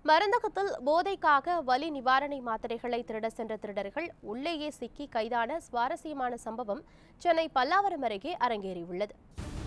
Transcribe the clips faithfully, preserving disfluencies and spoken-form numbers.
மருந்தகத்தில் போதைக்காக வலி நிவாரணை மாத்திரைகளை திருட சென்ற திருடர்கள் உள்ளேயே சிக்கி கைதான சுவாரஸ்யமான சம்பவம் சென்னை பல்லாவரம் அருகே அரங்கேறியுள்ளது.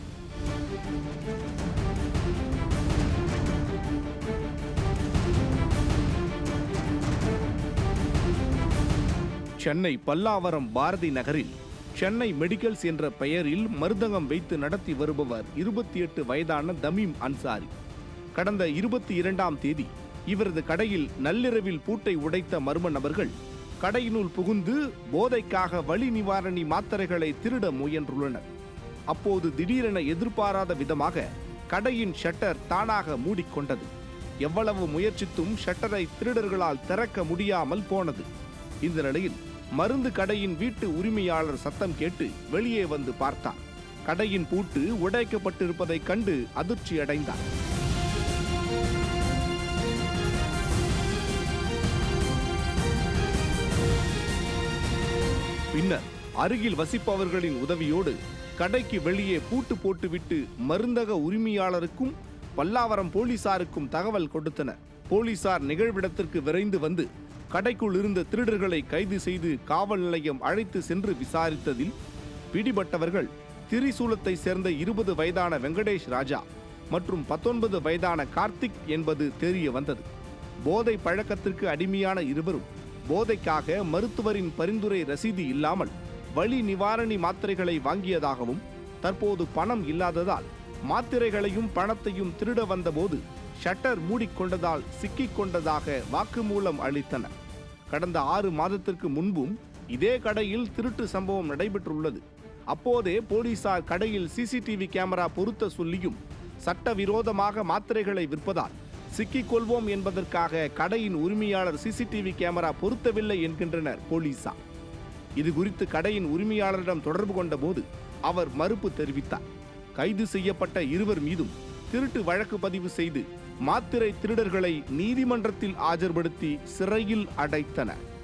சென்னை பல்லாவரம் பாரதி நகரில் சென்னை மெடிக்கல்ஸ் என்ற பெயரில் மருந்தகம் வைத்து நடத்தி வருபவர் இருபத்தி எட்டு வயதான தமீம் அன்சாரி. கடந்த இருபத்தி இரண்டாம் தேதி இவரது கடையில் நள்ளிரவில் பூட்டை உடைத்த மர்ம நபர்கள் கடையினுள் புகுந்து போதைக்காக வலி நிவாரணி மாத்திரைகளை திருட முயன்றுள்ளனர். அப்போது திடீரென எதிர்பாராத விதமாக கடையின் ஷட்டர் தானாக மூடிக்கொண்டது. எவ்வளவு முயற்சித்தும் ஷட்டரை திருடர்களால் திறக்க முடியாமல் போனது. இந்த நிலையில் மருந்து கடையின் வீட்டு உரிமையாளர் சத்தம் கேட்டு வெளியே வந்து பார்த்தார். கடையின் பூட்டு உடைக்கப்பட்டிருப்பதைக் கண்டு அதிர்ச்சி அடைந்தார். பின்னர் அருகில் வசிப்பவர்களின் உதவியோடு கடைக்கு வெளியே பூட்டு போட்டுவிட்டு மருந்தக உரிமையாளருக்கும் பல்லாவரம் போலீசாருக்கும் தகவல் கொடுத்தனர். போலீசார் நிகழ்விடத்திற்கு விரைந்து வந்து கடைக்குள் இருந்த திருடர்களை கைது செய்து காவல் நிலையம் அழைத்து சென்று விசாரித்ததில் பிடிபட்டவர்கள் திரிசூலத்தை சேர்ந்த இருபது வயதான வெங்கடேஷ் ராஜா மற்றும் பத்தொன்பது வயதான கார்த்திக் என்பது தெரிய வந்தது. போதை பழக்கத்திற்கு அடிமையான இருவரும் போதைக்காக மருத்துவரின் பரிந்துரை ரசீது இல்லாமல் வலி நிவாரணி மாத்திரைகளை வாங்கியதாகவும் தற்போது பணம் இல்லாததால் மாத்திரைகளையும் பணத்தையும் திருட வந்தபோது ஷட்டர் மூடிக்கொண்டதால் சிக்கிக் கொண்டதாக வாக்குமூலம் அளித்தனர். கடந்த ஆறு மாதத்திற்கு முன்பும் இதே கடையில் திருட்டு சம்பவம் நடைபெற்றுள்ளது. அப்போதே போலீசார் கடையில் சிசிடிவி கேமரா பொருத்த சொல்லியும் சட்டவிரோதமாக மாத்திரைகளை விற்பதால் சிக்கிக் கொள்வோம் என்பதற்காக கடையின் உரிமையாளர் சிசிடிவி கேமரா பொருத்தவில்லை என்கின்றனர் போலீசார். இது குறித்து கடையின் உரிமையாளரிடம் தொடர்பு கொண்ட போது அவர் மறுப்பு தெரிவித்தார். கைது செய்யப்பட்ட இருவர் மீதும் திருட்டு வழக்கு பதிவு செய்து மாத்திரை திருடர்களை நீதிமன்றத்தில் ஆஜர்படுத்தி சிறையில் அடைத்தனர்.